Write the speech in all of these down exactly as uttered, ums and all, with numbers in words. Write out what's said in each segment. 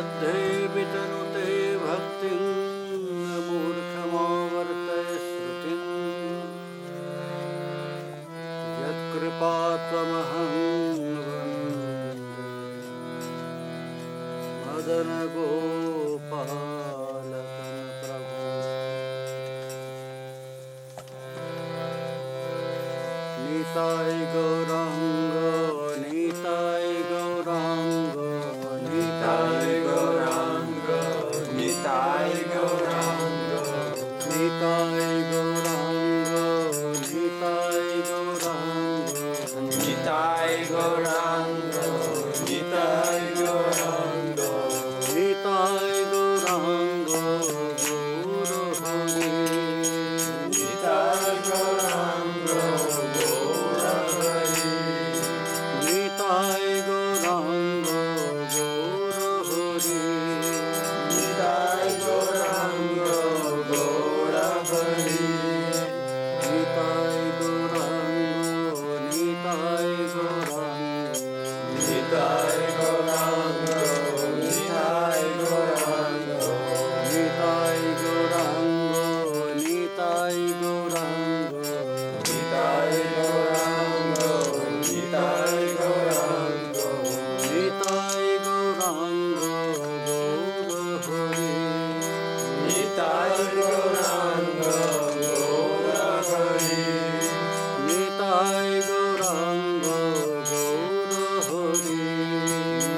मध्ये वितनुते भक्तिं मूर्खमावर्तय श्रुतिं यत्कृपात्वमहं वन्दे मदन गोपालकं प्रभु। निताय गौरांग निताय गौरांग निताय गौरांग निताय गौरांग निताय गौरांग निताय गौरांग निताय गौरांग निताय गौरांग निताय गौरांग गौर हरि निताय गौरांग गौर हरि निताय गौरांग गौर हरि निताय गौरांग गौर हरि निताय गौरांग निताय गौरांग निताय गौरांग निताय गौरांग निताय गौरांग निताय गौरांग निताय गौरांग निताय गौरांग निताय गौरांग गौर हरि निताय गौरांग गौर हरि निताय गौरांग गौर Hari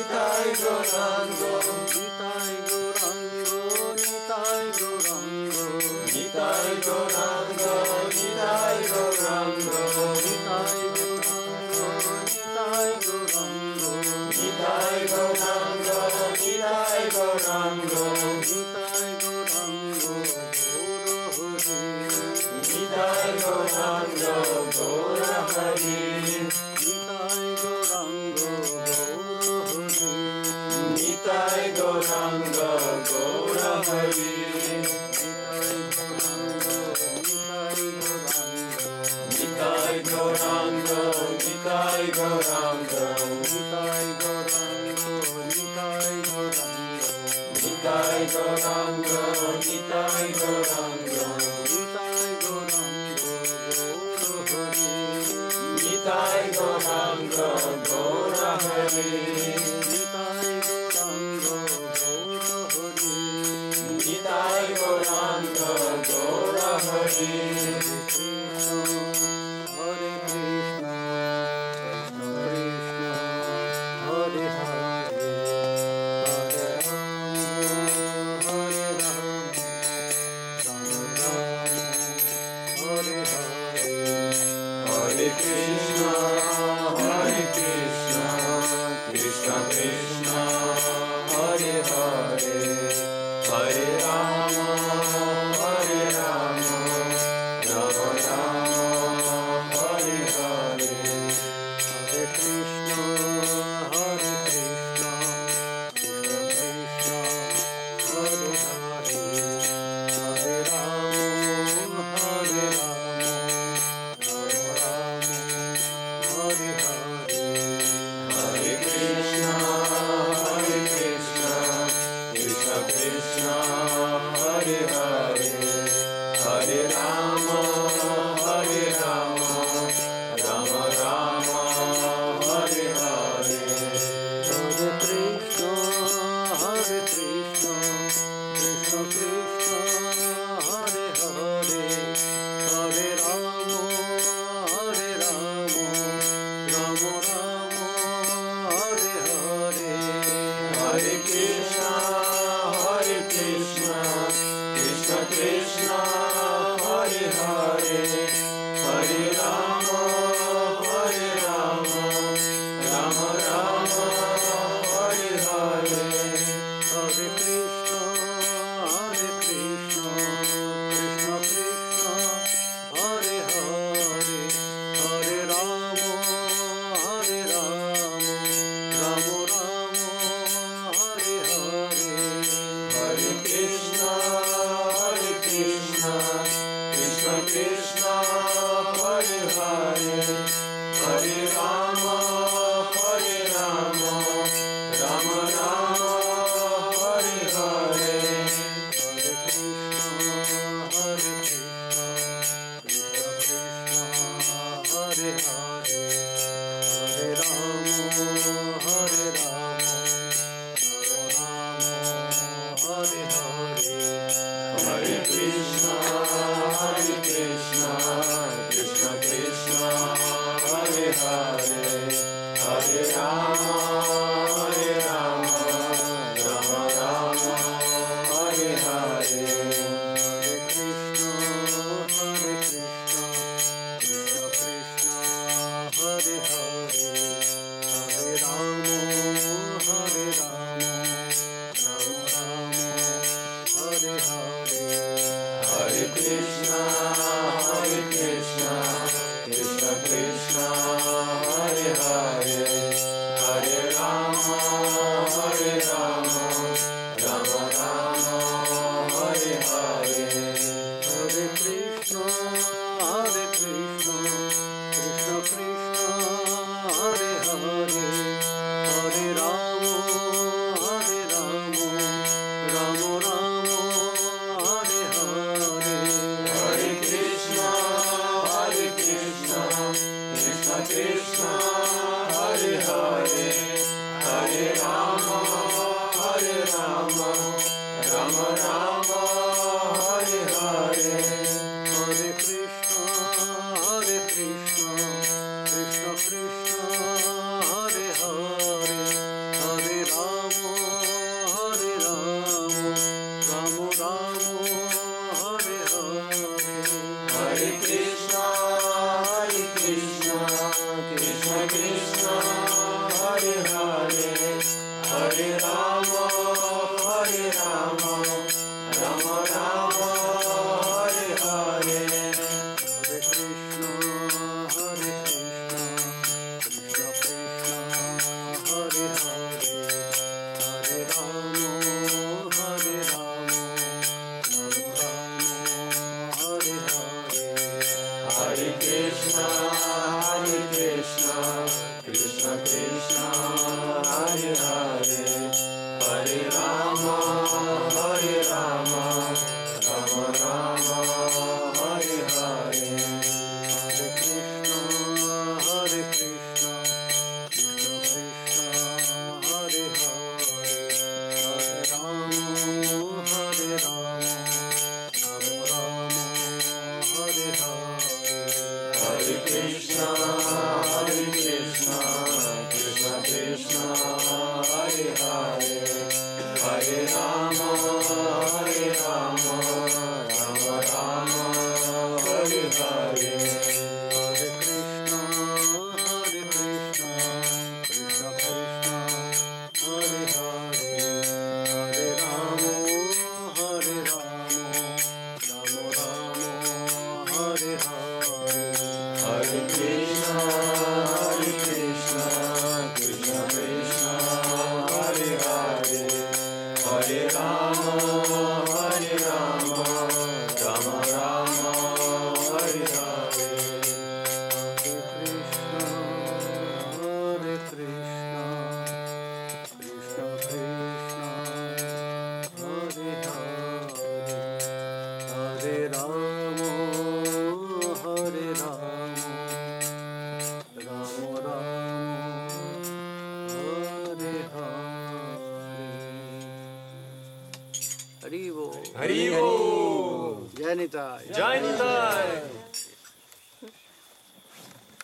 Nitai Gaurango, Nitai Gaurango, Nitai Gaurango, Nitai Gaurango, Nitai Gaurango, Nitai Gaurango, Nitai Gaurango, Nitai Gaurango, Nitai Gaurango, Nitai Gaurango, Gaura Hari, Nitai Gaurango, Nitai Gaurango, Gaura Hari, Nitai Gaurango, Nitai Gaurango, Nitai Gaurango, Nitai Gaurango, Nitai Gaurango, Nitai Gaurango, Nitai Gaurango, Nitai Gaurango, Gaura Hari, Nitai Gaurango, Nitai Gaurango, Gaura Hari. Hare Krishna, Krishna Krishna, Hare Hare, Hare Rama, Hare Rama, Rama Rama, Hare Hare. Hare Krishna, Hare Krishna, Krishna Krishna, Hare Hare, Hare Rama, Hare Rama, Rama Rama, Hare Hare. Hare Krishna, Hare Krishna, Krishna Krishna, Hare Hare, Hare Rama, Hare Rama, Rama Rama, Hare Hare. Hare Krishna, Hare Krishna, Krishna Krishna, Hare Hare, Hare Rama, Hare Rama, Rama Rama, Hare Hare. Hare Krishna, Hare Krishna, Krishna Krishna, Hare Hare, Hare Rama, Hare Rama, Rama Rama, Hare Hare. Hare Krishna, Hare Krishna, Krishna Krishna, Hare Hare, Hare Rama, Hare Rama, Rama Rama, Hare Hare. Hare Krishna, Hare Krishna, Krishna Krishna, Hare Hare, Hare Rama, Hare Krishna, Hare Hare, Hare Rama, Hare Rama, Rama Rama, Hare Hare, Hare Krishna, Hare Krishna, Krishna Krishna, Hare Hare, Hare Rama, Hare Rama, Rama Rama, Hare Hare, Hare Krishna, Hare Krishna, Krishna Krishna, Hare Hare, Hare Rama, Hare Rama, Rama Rama, Hare Hare, Hare Krishna, Hare Krishna, Krishna Krishna, Hare Hare, Hare Rama, Hare Rama, Rama Rama, Hare Hare, Hare Krishna, Hare Krishna, Krishna Krishna, Hare Hare, Hare Rama, Hare Rama, Rama Rama, Hare Hare, Hare Krishna, Hare Krishna, Krishna Krishna, Hare Hare, Hare Rama, Hare Rama, Rama Rama, Hare Hare, Hare Krishna, Hare Krishna, Krishna Krishna, Hare Hare, Hare Rama, Hare Rama, Rama Rama, Hare Hare, Hare Krishna, Hare Krishna, Krishna Krishna, Hare Hare, Hare Rama, Hare Rama, Rama Rama, Hare Hare. Hari Bol. Hari Bol. Jai Nitai. Jai Nitai.